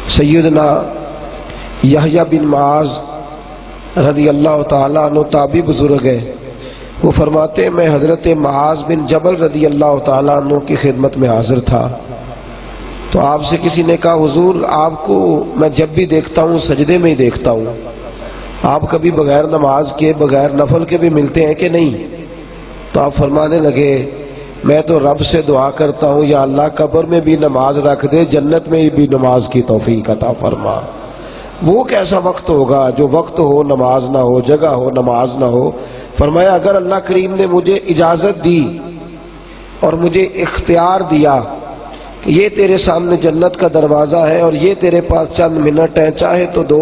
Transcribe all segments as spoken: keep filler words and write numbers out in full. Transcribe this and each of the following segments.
سیدنا یحییٰ بن معاذ رضی اللہ تعالیٰ عنہ تابعی بزرگ ہے، وہ فرماتے ہیں میں حضرت معاذ بن جبل رضی اللہ تعالیٰ عنہ کی خدمت میں حاضر تھا، تو آپ سے کسی نے کہا حضور آپ کو میں جب بھی دیکھتا ہوں سجدے میں ہی دیکھتا ہوں، آپ کبھی بغیر نماز کے بغیر نفل کے بھی ملتے ہیں کہ نہیں؟ تو آپ فرمانے لگے میں تو رب سے دعا کرتا ہوں یا اللہ قبر میں بھی نماز رکھ دے، جنت میں بھی نماز کی توفیق عطا فرما۔ وہ کیسا وقت ہوگا جو وقت ہو نماز نہ ہو، جگہ ہو نماز نہ ہو؟ فرمایا اگر اللہ کریم نے مجھے اجازت دی اور مجھے اختیار دیا کہ یہ تیرے سامنے جنت کا دروازہ ہے اور یہ تیرے پاس چند منٹ ہے، چاہے تو دو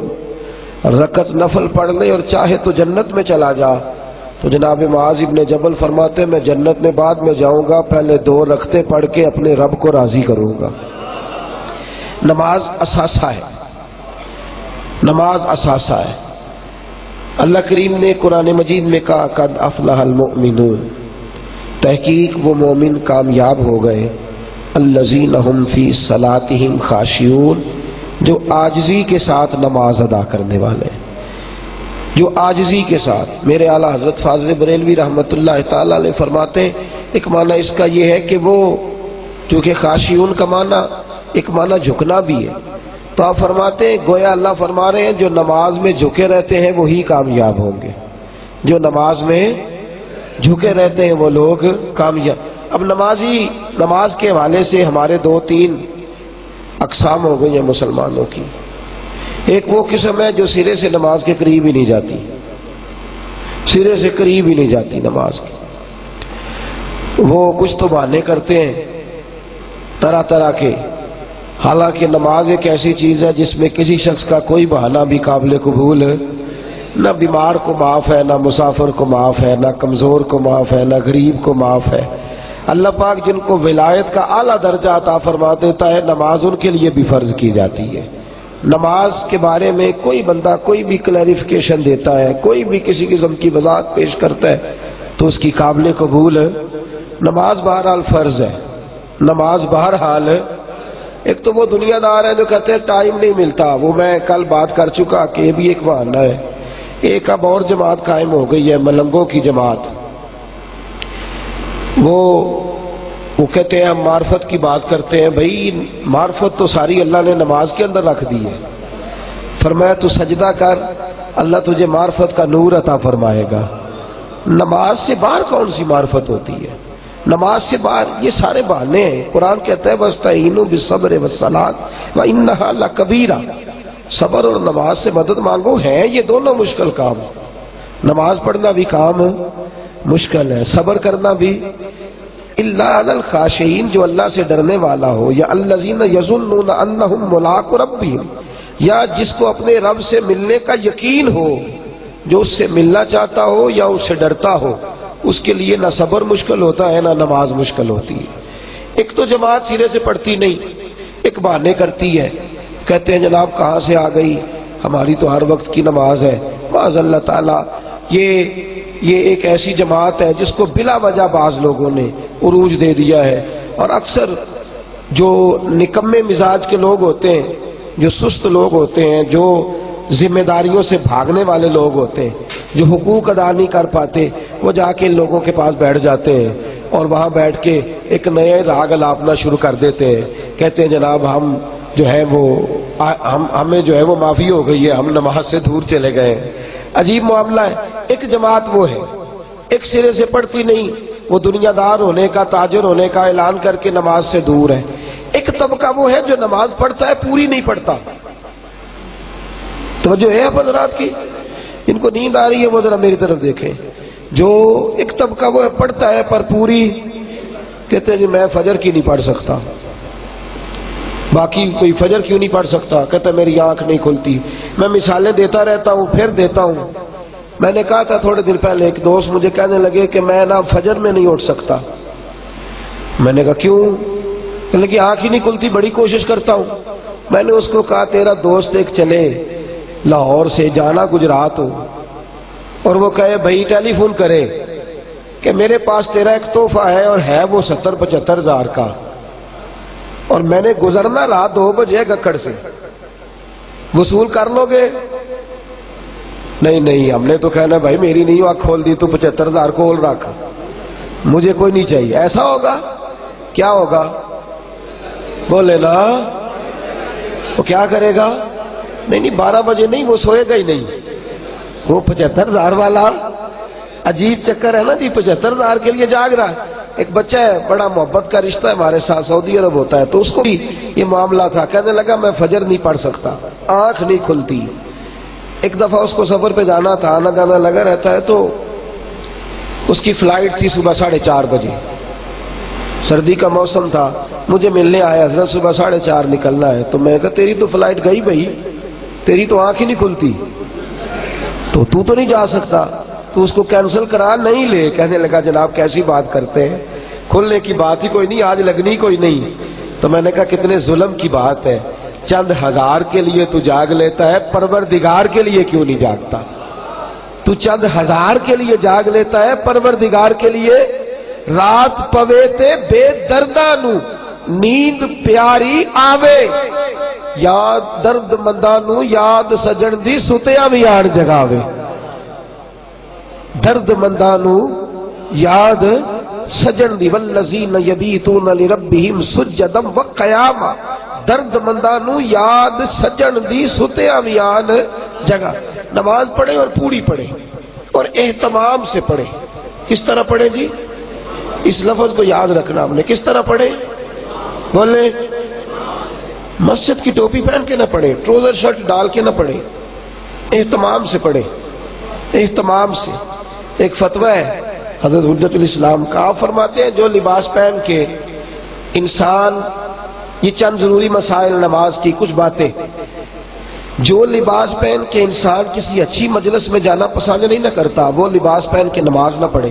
رکعت نفل پڑھ لے اور چاہے تو جنت میں چلا جا، تو جناب معاذ ابن جبل فرماتے میں جنت میں بعد میں جاؤں گا، پہلے دو رکعتیں پڑھ کے اپنے رب کو راضی کروں گا۔ نماز اثاثہ ہے، نماز اثاثہ ہے۔ اللہ کریم نے قرآن مجید میں کہا قد افلح المؤمنون، تحقیق وہ مومن کامیاب ہو گئے، الذین هم فی صلاتہم خاشعون، جو عاجزی کے ساتھ نماز ادا کرنے والے ہیں، جو عاجزی کے ساتھ۔ میرے اعلیٰ حضرت فاضل بریلوی رحمۃ اللہ تعالی علیہ فرماتے ہیں ایک معنی اس کا یہ ہے کہ وہ چونکہ خاشعون کا معنی ایک معنی جھکنا بھی ہے، تو آپ فرماتے ہیں گویا اللہ فرما رہے ہیں جو نماز میں جھکے رہتے ہیں وہی کامیاب ہوں گے، جو نماز میں جھکے رہتے ہیں وہ لوگ کامیاب۔ اب نمازی نماز کے حوالے سے ہمارے دو تین اقسام ہو گئی ہیں مسلمانوں کی۔ ایک وہ قسم ہے جو سرے سے نماز کے قریب ہی نہیں جاتی، سرے سے قریب ہی نہیں جاتی نماز کی، وہ کچھ تو بہانے کرتے ہیں طرح طرح کے، حالانکہ نماز ایک ایسی چیز ہے جس میں کسی شخص کا کوئی بہانہ بھی قابل قبول، نہ بیمار کو معاف ہے، نہ مسافر کو معاف ہے، نہ کمزور کو معاف ہے، نہ غریب کو معاف ہے۔ اللہ پاک جن کو ولایت کا اعلیٰ درجہ عطا فرما دیتا ہے نماز ان کے لیے بھی فرض کی جاتی ہے۔ نماز کے بارے میں کوئی بندہ کوئی بھی کلیریفیکیشن دیتا ہے، کوئی بھی کسی قسم کی وضاحت پیش کرتا ہے تو اس کی قابل قبول ہے۔ نماز بہرحال فرض ہے، نماز بہرحال۔ ایک تو وہ دنیا دار ہے جو کہتے ہیں ٹائم نہیں ملتا، وہ میں کل بات کر چکا کہ یہ بھی ایک بہانہ ہے۔ ایک اب اور جماعت قائم ہو گئی ہے، ملنگوں کی جماعت، وہ وہ کہتے ہیں ہم معرفت کی بات کرتے ہیں۔ بھائی معرفت تو ساری اللہ نے نماز کے اندر رکھ دی ہے، فرمایا تو سجدہ کر اللہ تجھے معرفت کا نور عطا فرمائے گا۔ نماز سے باہر کون سی معرفت ہوتی ہے؟ نماز سے باہر یہ سارے بہانے ہیں۔ قرآن کہتا ہے وَاسْتَعِینُوا بِالصَّبْرِ وَالصَّلَاةِ وَإِنَّهَا لَكَبِیرَةٌ، صبر اور نماز سے مدد مانگو، ہے یہ دونوں مشکل کام۔ نماز پڑھنا بھی کام مشکل ہے، صبر کرنا بھی۔ الا علی الخاشعین، جو اللہ سے ڈرنے والا ہو، یا الذین یظنون انہم ملاقو ربہم، یا جس کو اپنے رب سے ملنے کا یقین ہو، جو اس سے ملنا چاہتا ہو یا اس سے ڈرتا ہو، اس کے لیے نہ صبر مشکل ہوتا ہے نہ نماز مشکل ہوتی ہے۔ ایک تو جماعت سرے سے پڑھتی نہیں، ایک بہانے کرتی ہے، کہتے ہیں جناب کہاں سے آ گئی، ہماری تو ہر وقت کی نماز ہے۔ معاذ اللہ تعالیٰ یہ یہ ایک ایسی جماعت ہے جس کو بلا وجہ بعض لوگوں نے عروج دے دیا ہے، اور اکثر جو نکمے مزاج کے لوگ ہوتے ہیں، جو سست لوگ ہوتے ہیں، جو ذمہ داریوں سے بھاگنے والے لوگ ہوتے ہیں، جو حقوق ادا نہیں کر پاتے، وہ جا کے ان لوگوں کے پاس بیٹھ جاتے ہیں اور وہاں بیٹھ کے ایک نئے راگ الاپنا شروع کر دیتے ہیں، کہتے ہیں جناب ہم جو ہے وہ ہم ہمیں جو ہے وہ معافی ہو گئی ہے، ہم نماز سے دور چلے گئے۔ عجیب معاملہ ہے۔ ایک جماعت وہ ہے، ایک سرے سے پڑھتی نہیں، وہ دنیا دار ہونے کا، تاجر ہونے کا اعلان کر کے نماز سے دور ہے۔ ایک طبقہ وہ ہے جو نماز پڑھتا ہے پوری نہیں پڑھتا۔ توجہ ہے حضرات کی؟ ان کو نیند آ رہی ہے وہ ذرا میری طرف دیکھیں۔ جو ایک طبقہ وہ ہے پڑھتا ہے پر پوری، کہتے ہیں جی میں فجر کی نہیں پڑھ سکتا، باقی کوئی فجر کیوں نہیں پڑھ سکتا، کہتا ہے میری آنکھ نہیں کھلتی۔ میں مثالیں دیتا رہتا ہوں پھر دیتا ہوں۔ میں نے کہا تھا تھوڑے دن پہلے ایک دوست مجھے کہنے لگے کہ میں نا فجر میں نہیں اٹھ سکتا۔ میں نے کہا کیوں؟ کہنے لگے آنکھ ہی نہیں کھلتی، بڑی کوشش کرتا ہوں۔ میں نے اس کو کہا تیرا دوست ایک چلے لاہور سے، جانا گجرات ہو، اور وہ کہے بھائی ٹیلی فون کرے کہ میرے پاس تیرا ایک تحفہ ہے اور ہے وہ ستر پچہتر ہزار کا، اور میں نے گزرنا رات دو بجے گکڑ سے، وصول کر لو گے؟ نہیں نہیں، ہم نے تو کہنا بھائی میری نہیں آنکھ کھول دی تو پچہتر ہزار کھول رکھ، مجھے کوئی نہیں چاہیے. ایسا ہوگا؟ کیا ہوگا؟ بولے نا. وہ کیا کرے گا؟ نہیں نہیں، بارہ بجے نہیں، وہ سوئے گا ہی نہیں. وہ پچہتر ہزار والا عجیب چکر ہے نا جی، پچہتر ہزار کے لیے جاگ رہا ہے. ایک بچہ ہے، بڑا محبت کا رشتہ ہے ہمارے ساتھ، سعودی عرب ہوتا ہے، تو اس کو بھی یہ معاملہ تھا. کہنے لگا میں فجر نہیں پڑھ سکتا، آنکھ نہیں کھلتی. ایک دفعہ اس کو سفر پہ جانا تھا، آنا جانا لگا رہتا ہے، تو اس کی فلائٹ تھی صبح ساڑھے چار بجے، سردی کا موسم تھا. مجھے ملنے آیا، حضرت صبح ساڑھے چار نکلنا ہے. تو میں نے کہا تیری تو فلائٹ گئی بھائی، تیری تو آنکھ ہی نہیں کھلتی، تو تو تو نہیں جا سکتا، تو اس کو کینسل کرا. نہیں لے. کہنے لگا جناب کیسی بات کرتے ہیں، کھلنے کی بات ہی کوئی نہیں، آج لگنی کوئی نہیں. تو میں نے کہا کتنے ظلم کی بات ہے، چند ہزار کے لیے تو جاگ لیتا ہے، پروردگار کے لیے کیوں نہیں جاگتا؟ تو چند ہزار کے لیے جاگ لیتا ہے، پروردگار کے لیے. رات پوے تے بے درداں نو نیند پیاری آوے، یاد درد منداں نو یاد سجن دی ستیاں وی آن جگاوے. درد منداں نو یاد سجن دی، والذین یبیتون لربہم سجدا وقیاما. درد منداں نو یاد سجن دی ستیاں وی آن جگا. نماز پڑھے اور پوری پڑھے اور اہتمام سے پڑھے. کس طرح پڑھے جی؟ اس لفظ کو یاد رکھنا ہم نے. کس طرح پڑھے؟ بولے. مسجد کی ٹوپی پہن کے نہ پڑھے، ٹروزر شرٹ ڈال کے نہ پڑھے، اہتمام سے پڑھے، اہتمام سے. ایک فتویٰ ہے حضرت حجت الاسلام کا، آپ فرماتے ہیں جو لباس پہن کے انسان، یہ چند ضروری مسائل نماز کی کچھ باتیں، جو لباس پہن کے انسان کسی اچھی مجلس میں جانا پسند نہیں نہ کرتا، وہ لباس پہن کے نماز نہ پڑھے.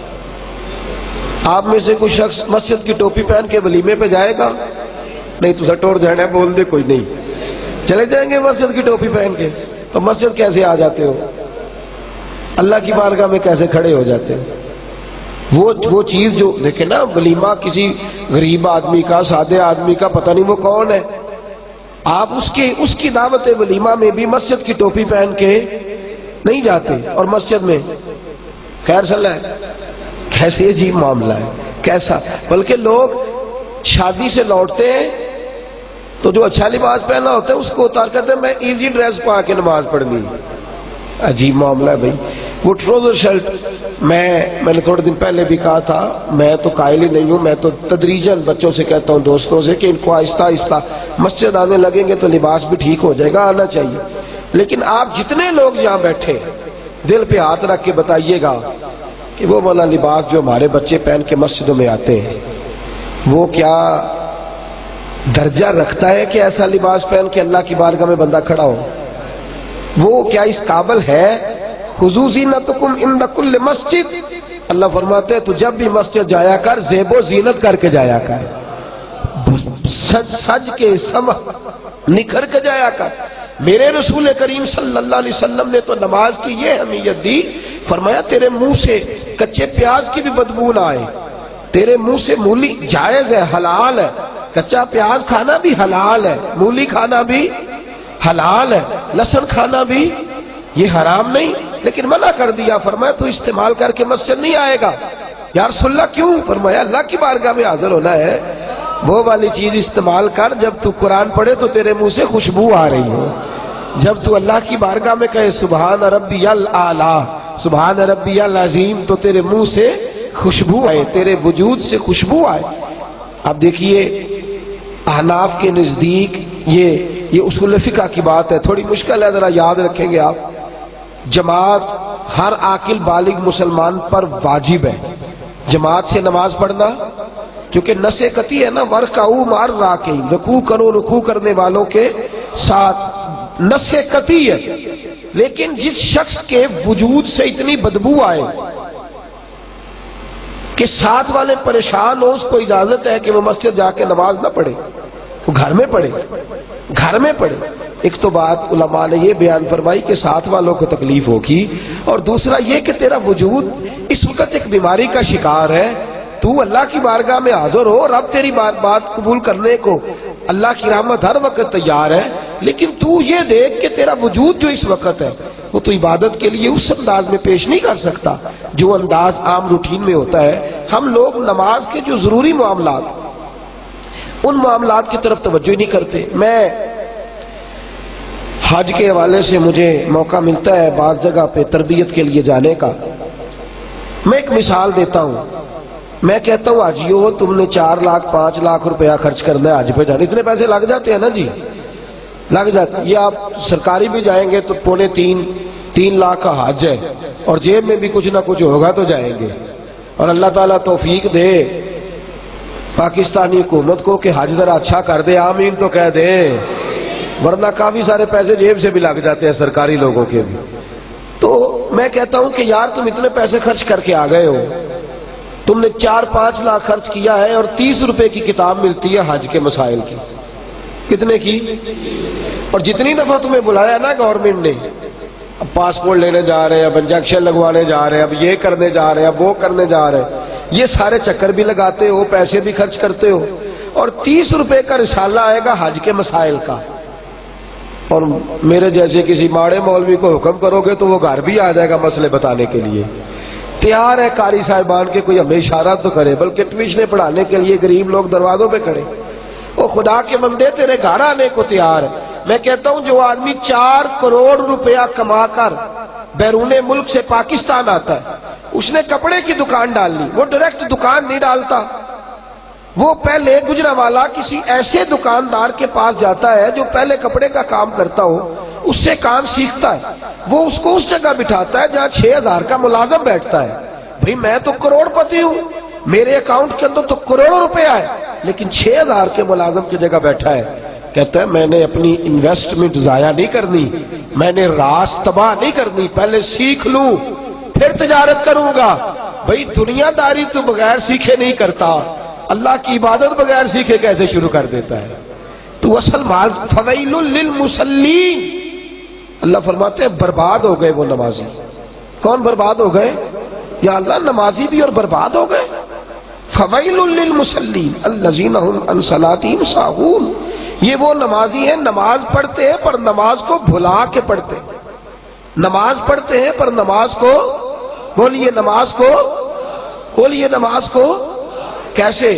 آپ میں سے کوئی شخص مسجد کی ٹوپی پہن کے ولیمے پہ جائے گا؟ نہیں تو سٹور جانا ہے، بول دے کوئی نہیں. چلے جائیں گے مسجد کی ٹوپی پہن کے؟ تو مسجد کیسے آ جاتے ہو؟ اللہ کی بارگاہ میں کیسے کھڑے ہو جاتے ہو؟ وہ وہ چیز جو دیکھیں نا، ولیمہ کسی غریب آدمی کا، سادے آدمی کا، پتہ نہیں وہ کون ہے، آپ اس کی اس کی دعوت ولیمہ میں بھی مسجد کی ٹوپی پہن کے نہیں جاتے. اور مسجد میں خیر صلی اللہ ہے، کیسے عجیب معاملہ ہے، کیسا. بلکہ لوگ شادی سے لوٹتے ہیں تو جو اچھا لباس پہنا ہوتا ہے اس کو اتار کرتے ہیں میں ایزی ڈریس پا کے نماز پڑھنی. عجیب معاملہ ہے بھائی. وہ ٹروزر شرٹ، میں میں نے تھوڑے دن پہلے بھی کہا تھا، میں تو قائل ہی نہیں ہوں، میں تو تدریجاً بچوں سے کہتا ہوں، دوستوں سے، کہ ان کو آہستہ آہستہ مسجد آنے لگیں گے تو لباس بھی ٹھیک ہو جائے گا، آنا چاہیے. لیکن آپ جتنے لوگ یہاں بیٹھے دل پہ ہاتھ رکھ کے بتائیے گا کہ وہ والا لباس جو ہمارے بچے پہن کے مسجدوں میں آتے ہیں وہ کیا درجہ رکھتا ہے کہ ایسا لباس پہن کے اللہ کی بارگاہ میں بندہ کھڑا ہو؟ وہ کیا اس قابل ہے؟ خذوا زینتکم عند کل مسجد. اللہ فرماتے ہیں تو جب بھی مسجد جایا کر زیب و زینت کر کے جایا کر، سج سج کے سم نکھر کے جایا کر. میرے رسول کریم صلی اللہ علیہ وسلم نے تو نماز کی یہ اہمیت دی، فرمایا تیرے منہ سے کچے پیاز کی بھی بدبو نہ آئے. تیرے منہ سے مولی جائز ہے، حلال ہے، کچا پیاز کھانا بھی حلال ہے، مولی کھانا بھی حلال ہے، لہسن کھانا بھی یہ حرام نہیں، لیکن منع کر دیا. فرمایا تو استعمال کر کے مسجد نہیں آئے گا. یا رسول اللہ کیوں؟ فرمایا اللہ کی بارگاہ میں حاضر ہونا ہے، وہ والی چیز استعمال کر جب تو قرآن پڑھے تو تیرے منہ سے خوشبو آ رہی ہو. جب تو اللہ کی بارگاہ میں کہے سبحان ربی الاعلی، سبحان ربی العظیم، تو تیرے منہ سے خوشبو آئے، تیرے وجود سے خوشبو آئے. اب دیکھیے احناف کے نزدیک یہ یہ اصول فقہ کی بات ہے، تھوڑی مشکل ہے، ذرا یاد رکھیں گے آپ. جماعت ہر عاقل بالغ مسلمان پر واجب ہے، جماعت سے نماز پڑھنا، کیونکہ نس قطعی ہے نا، ورکعوا مع الراکعین، رکوع کرو رکوع کرنے والوں کے ساتھ، نس قطعی ہے. لیکن جس شخص کے وجود سے اتنی بدبو آئے کہ ساتھ والے پریشان ہو، اس کو اجازت ہے کہ وہ مسجد جا کے نماز نہ پڑھے، وہ گھر میں پڑھے، گھر میں پڑھے. ایک تو بات علماء نے یہ بیان فرمائی کہ ساتھ والوں کو تکلیف ہوگی، اور دوسرا یہ کہ تیرا وجود اس وقت ایک بیماری کا شکار ہے، تو اللہ کی بارگاہ میں حاضر ہو، رب تیری بات بات قبول کرنے کو اللہ کی رحمت ہر وقت تیار ہے، لیکن تو یہ دیکھ کہ تیرا وجود جو اس وقت ہے وہ تو عبادت کے لیے اس انداز میں پیش نہیں کر سکتا جو انداز عام روٹین میں ہوتا ہے۔ ہم لوگ نماز کے جو ضروری معاملات ان معاملات کی طرف توجہ نہیں کرتے۔ میں حج کے حوالے سے مجھے موقع ملتا ہے بعض جگہ پہ تربیت کے لیے جانے کا، میں ایک مثال دیتا ہوں۔ میں کہتا ہوں حاجیو تم نے چار لاکھ پانچ لاکھ روپیہ خرچ کرنا ہے حج پہ جانے، اتنے پیسے لگ جاتے ہیں نا جی، لگ جاتے ہیں۔ یہ آپ سرکاری بھی جائیں گے تو پونے تین تین لاکھ کا حج ہے، اور جیب میں بھی کچھ نہ کچھ ہوگا تو جائیں گے، اور اللہ تعالیٰ توفیق دے پاکستانی حکومت کو کہ حج ذرا اچھا کر دے، آمین تو کہہ دے، ورنہ کافی سارے پیسے جیب سے بھی لگ جاتے ہیں سرکاری لوگوں کے بھی۔ تو میں کہتا ہوں کہ یار تم اتنے پیسے خرچ کر کے آ گئے ہو، تم نے چار پانچ لاکھ خرچ کیا ہے اور تیس روپے کی کتاب ملتی ہے حج کے مسائل کی، کتنے کی؟ اور جتنی دفعہ تمہیں بلایا نا گورنمنٹ نے، اب پاسپورٹ لینے جا رہے ہیں، اب انجیکشن لگوانے جا رہے ہیں، اب یہ کرنے جا رہے ہیں، اب وہ کرنے جا رہے ہیں، یہ سارے چکر بھی لگاتے ہو، پیسے بھی خرچ کرتے ہو، اور تیس روپے کا رسالہ آئے گا حج کے مسائل کا، اور میرے جیسے کسی ماڑے مولوی کو حکم کرو گے تو وہ گھر بھی آ جائے گا مسئلے بتانے کے لیے، تیار ہے قاری صاحبان کے کوئی ہمیں اشارہ تو کرے، بلکہ ٹیوشنیں پڑھانے کے لیے غریب لوگ دروازوں پہ کھڑے، وہ خدا کے بندے تیرے گھر آنے کو تیار ہے۔ میں کہتا ہوں جو آدمی چار کروڑ روپیہ کما کر بیرون ملک سے پاکستان آتا ہے، اس نے کپڑے کی دکان ڈال لی، وہ ڈائریکٹ دکان نہیں ڈالتا، وہ پہلے گجرانوالا کسی ایسے دکاندار کے پاس جاتا ہے جو پہلے کپڑے کا کام کرتا ہو، اس سے کام سیکھتا ہے، وہ اس کو اس جگہ بٹھاتا ہے جہاں چھ ہزار کا ملازم بیٹھتا ہے۔ بھئی میں تو کروڑ پتی ہوں، میرے اکاؤنٹ کے اندر تو کروڑوں روپے ہے، لیکن چھ ہزار کے ملازم کی جگہ بیٹھا ہے۔ کہتا ہے میں نے اپنی انویسٹمنٹ ضائع نہیں کرنی، میں نے راس تباہ نہیں کرنی، پہلے سیکھ لوں پھر تجارت کروں گا۔ بھئی دنیا داری تو بغیر سیکھے نہیں کرتا، اللہ کی عبادت بغیر سیکھے کیسے شروع کر دیتا ہے؟ تو اصل ماز فویل للمصلین، اللہ فرماتے ہیں برباد ہو گئے وہ نمازی۔ کون برباد ہو گئے؟ یا اللہ نمازی بھی اور برباد ہو گئے۔ فویل للمصلین الذین هم عن صلاتهم ساہون، یہ وہ نمازی ہیں نماز پڑھتے ہیں پر نماز کو بھلا کے پڑھتے ہیں، نماز پڑھتے ہیں پر نماز کو، بولیے نماز کو، بولیے نماز کو کیسے؟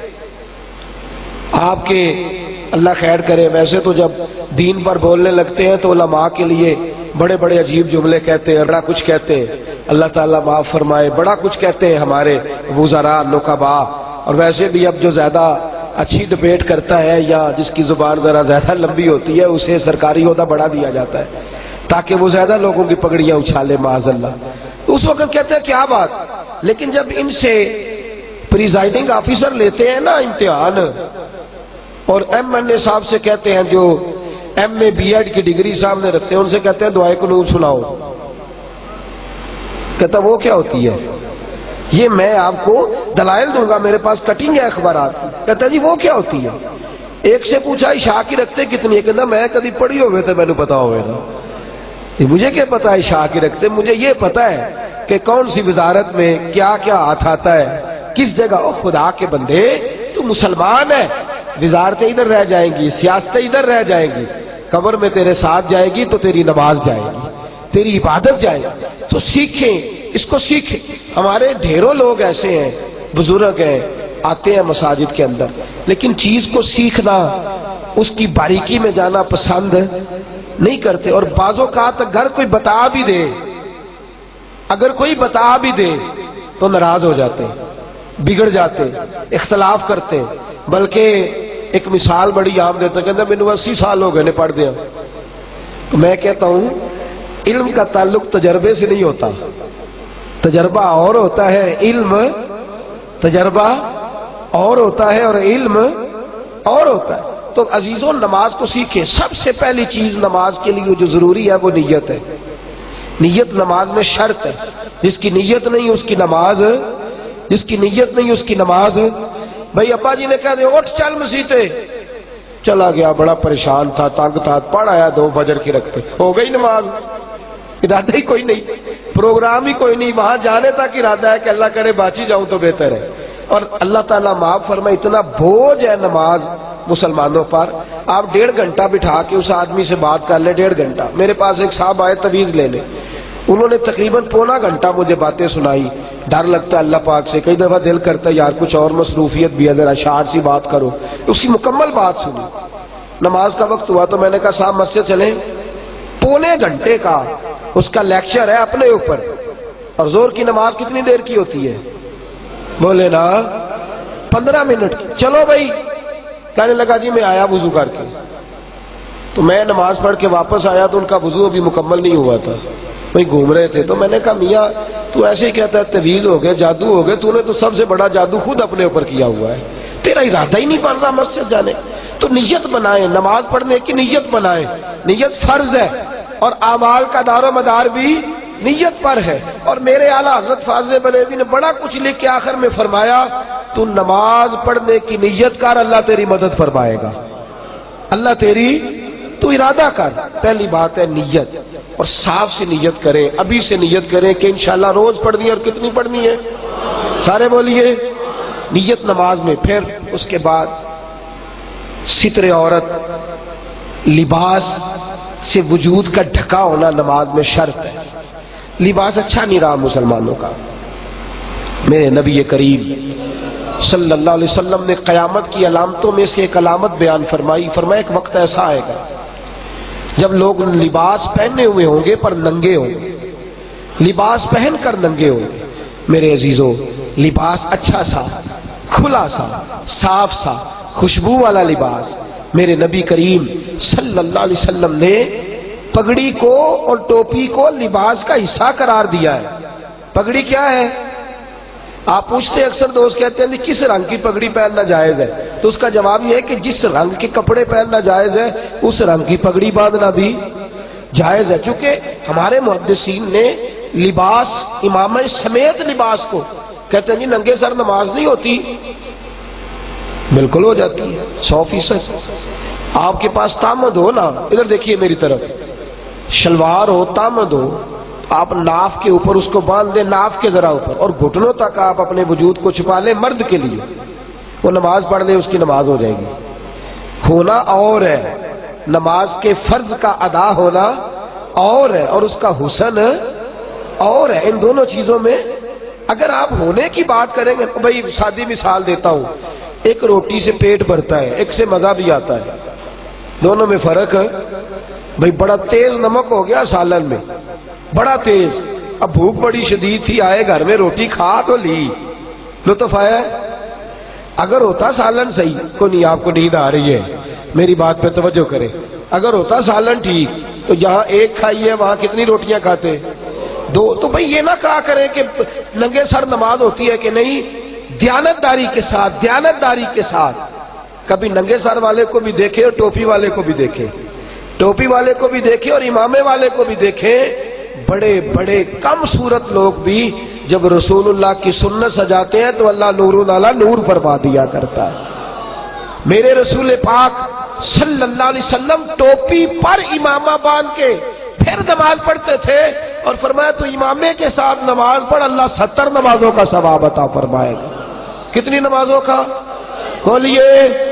آپ کے اللہ خیر کرے، ویسے تو جب دین پر بولنے لگتے ہیں تو علماء کے لیے بڑے بڑے عجیب جملے کہتے ہیں، بڑا کچھ کہتے ہیں، اللہ تعالیٰ معاف فرمائے، بڑا کچھ کہتے ہیں ہمارے وزراء نقبا، اور ویسے بھی اب جو زیادہ اچھی ڈبیٹ کرتا ہے یا جس کی زبان ذرا زیادہ لمبی ہوتی ہے اسے سرکاری عہدہ بڑھا دیا جاتا ہے تاکہ وہ زیادہ لوگوں کی پگڑیاں اچھالے معاذ اللہ۔ تو اس وقت کہتے ہیں کیا بات، لیکن جب ان سے پریزائڈنگ آفیسر لیتے ہیں نا امتحان، اور ایم این اے صاحب سے کہتے ہیں جو ایم اے بی ایڈ کی ڈگری سامنے رکھتے ہیں، ان سے کہتے ہیں دعائے قنوت سناؤ، کہتا وہ کیا ہوتی ہے؟ یہ میں آپ کو دلائل دوں گا، میرے پاس کٹنگ ہے اخبارات کی۔ کہتا جی وہ کیا ہوتی ہے؟ ایک سے پوچھا عشاء کی رکھتے کتنی ہے؟ کہتا میں کبھی پڑھی ہوئے تھے، میں نے پتا ہوئے تھا، مجھے کیا پتا ہے عشاء کی رکھتے، مجھے یہ پتا ہے کہ کون سی وزارت میں کیا کیا ہاتھ آتا ہے، کس جگہ۔ او خدا کے بندے تو مسلمان ہے، وزارتیں ادھر رہ جائیں گی، سیاستیں ادھر رہ جائیں گی، قبر میں تیرے ساتھ جائے گی تو تیری نماز جائے گی، تیری عبادت جائے گی۔ تو سیکھیں، اس کو سیکھیں۔ ہمارے ڈھیروں لوگ ایسے ہیں، بزرگ ہیں، آتے ہیں مساجد کے اندر، لیکن چیز کو سیکھنا، اس کی باریکی میں جانا پسند نہیں کرتے، اور بعض اوقات اگر کوئی بتا بھی دے اگر کوئی بتا بھی دے تو ناراض ہو جاتے ہیں، بگڑ جاتے، اختلاف کرتے۔ بلکہ ایک مثال بڑی عام دیتا ہے، کہتا میں اسی سال ہو گئے نے پڑھ دیا۔ تو میں کہتا ہوں علم کا تعلق تجربے سے نہیں ہوتا، تجربہ اور ہوتا ہے، علم تجربہ اور ہوتا ہے، اور علم اور ہوتا ہے۔ تو عزیزوں نماز کو سیکھیں۔ سب سے پہلی چیز نماز کے لیے جو ضروری ہے وہ نیت ہے۔ نیت نماز میں شرط ہے، جس کی نیت نہیں اس کی نماز، جس کی نیت نہیں اس کی نماز۔ بھائی ابا جی نے کہا دے اٹھ چل مسیتے، چلا گیا، بڑا پریشان تھا، تنگ تھا، پڑھ آیا دو فجر کی رکھتے، ہو گئی نماز، ارادہ ہی کوئی نہیں، پروگرام ہی کوئی نہیں، وہاں جانے تک ارادہ ہے کہ اللہ کرے باچی جاؤں تو بہتر ہے، اور اللہ تعالیٰ معاف فرمائے اتنا بوجھ ہے نماز مسلمانوں پر، آپ ڈیڑھ گھنٹہ بٹھا کے اس آدمی سے بات کر لیں، ڈیڑھ گھنٹہ۔ میرے پاس ایک صاحب آئے تویز لے لیں، انہوں نے تقریباً پونا گھنٹہ مجھے باتیں سنائی، ڈر لگتا ہے اللہ پاک سے، کئی دفعہ دل کرتا ہے یار کچھ اور مصروفیت بھی ہے، ذرا شارٹ سی بات کرو، اسی مکمل بات سنی۔ نماز کا وقت ہوا تو میں نے کہا صاحب مسجد چلیں، پونے گھنٹے کا اس کا لیکچر ہے اپنے اوپر، اور زور کی نماز کتنی دیر کی ہوتی ہے؟ بولے نا پندرہ منٹ کی۔ چلو بھائی، کہنے لگا جی میں آیا وضو کر کے، تو میں نماز پڑھ کے واپس آیا تو ان کا وضو ابھی مکمل نہیں ہوا تھا، وہیں گھوم رہے تھے۔ تو میں نے کہا میاں تو ایسے ہی کہتا ہے تویز ہو گئے، جادو ہو گئے، تو نے تو سب سے بڑا جادو خود اپنے اوپر کیا ہوا ہے، تیرا ارادہ ہی نہیں بن رہا مسجد جانے۔ تو نیت بنائیں، نماز پڑھنے کی نیت بنائیں، نیت فرض ہے، اور اعمال کا دار و مدار بھی نیت پر ہے۔ اور میرے اعلیٰ حضرت فاضل بریلوی نے بڑا کچھ لکھ کے آخر میں فرمایا تو نماز پڑھنے کی نیت کر، اللہ تیری مدد فرمائے گا، اللہ تیری، تو ارادہ کر۔ پہلی بات ہے نیت، اور صاف سے نیت کریں، ابھی سے نیت کریں کہ انشاءاللہ روز پڑھنی ہے، اور کتنی پڑھنی ہے سارے بولیے، نیت نماز میں۔ پھر اس کے بعد ستر عورت، لباس سے وجود کا ڈھکا ہونا نماز میں شرط ہے۔ لباس اچھا نہیں رہا مسلمانوں کا، میرے نبی کریم صلی اللہ علیہ وسلم نے قیامت کی علامتوں میں سے ایک علامت بیان فرمائی، فرمایا ایک وقت ایسا آئے گا جب لوگ لباس پہنے ہوئے ہوں گے پر ننگے ہوں گے، لباس پہن کر ننگے ہوں گے۔ میرے عزیزو، لباس اچھا سا، کھلا سا، صاف سا، خوشبو والا لباس، میرے نبی کریم صلی اللہ علیہ وسلم نے پگڑی کو اور ٹوپی کو لباس کا حصہ قرار دیا ہے۔ پگڑی کیا ہے؟ آپ پوچھتے ہیں اکثر دوست کہتے ہیں کس رنگ کی پگڑی پہننا جائز ہے، تو اس کا جواب یہ ہے کہ جس رنگ کے کپڑے پہننا جائز ہے اس رنگ کی پگڑی باندھنا بھی جائز ہے، کیونکہ ہمارے محدثین نے لباس، امامہ سمیت لباس کو کہتے ہیں جی ننگے سر نماز نہیں ہوتی، بالکل ہو جاتی ہے، سو فیصد۔ آپ کے پاس تامد ہو نا، ادھر دیکھیے میری طرف، شلوار ہو، تامد ہو، آپ ناف کے اوپر اس کو باندھ دیں، ناف کے ذرا اوپر، اور گھٹنوں تک آپ اپنے وجود کو چھپا لیں، مرد کے لیے وہ نماز پڑھ لے، اس کی نماز ہو جائے گی۔ ہونا اور ہے، نماز کے فرض کا ادا ہونا اور ہے، اور اس کا حسن اور ہے۔ ان دونوں چیزوں میں اگر آپ ہونے کی بات کریں گے، بھائی سادی مثال دیتا ہوں، ایک روٹی سے پیٹ بھرتا ہے، ایک سے مزہ بھی آتا ہے، دونوں میں فرق ہے۔ بھائی بڑا تیز نمک ہو گیا سالن میں، بڑا تیز، اب بھوک بڑی شدید تھی، آئے گھر میں روٹی کھا تو لی، لطف آیا۔ اگر ہوتا سالن صحیح، کو نہیں، آپ کو نیند آ رہی ہے، میری بات پہ توجہ کرے، اگر ہوتا سالن ٹھیک تو جہاں ایک کھائی ہے وہاں کتنی روٹیاں کھاتے؟ دو۔ تو بھائی یہ نہ کہا کریں کہ ننگے سر نماز ہوتی ہے کہ نہیں، دیانتداری کے ساتھ، دیانتداری کے ساتھ کبھی ننگے سر والے کو بھی دیکھے اور ٹوپی والے کو بھی دیکھے، ٹوپی والے کو بھی دیکھے اور امامے والے کو بھی دیکھے۔ بڑے بڑے کم صورت لوگ بھی جب رسول اللہ کی سنت سجاتے ہیں تو اللہ نور علی نور فرما دیا کرتا ہے۔ میرے رسول پاک صلی اللہ علیہ وسلم ٹوپی پر امامہ باندھ کے پھر نماز پڑھتے تھے، اور فرمایا تو امامے کے ساتھ نماز پڑھ، اللہ ستر نمازوں کا ثواب عطا فرمائے گا۔ کتنی نمازوں کا؟ بولیے۔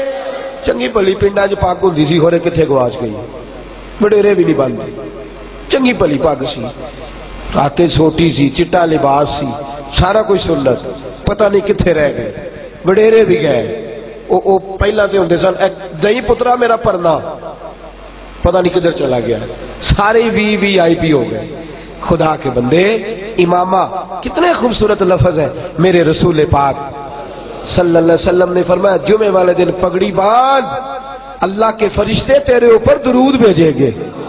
چنگی بھلی پنڈا جو پاک ہوندی سی ہورے کتھے گواچ گئی، وڈیرے بھی نہیں باندھے، چنگی بھلی پاگ سی، راتیں چھوٹی سی، چٹا لباس سی، سارا کوئی سنت، پتہ نہیں کتھے رہ گئے، وڈیرے بھی گئے۔ او او پہلا تے ہوندے سن دئی پترا میرا پرنا، پتہ نہیں کدھر چلا گیا، سارے وی وی آئی پی ہو گئے۔ خدا کے بندے، امامہ کتنے خوبصورت لفظ ہے۔ میرے رسول پاک صلی اللہ علیہ وسلم نے فرمایا جمعے والے دن پگڑی باندھ، اللہ کے فرشتے تیرے اوپر درود بھیجیں گے۔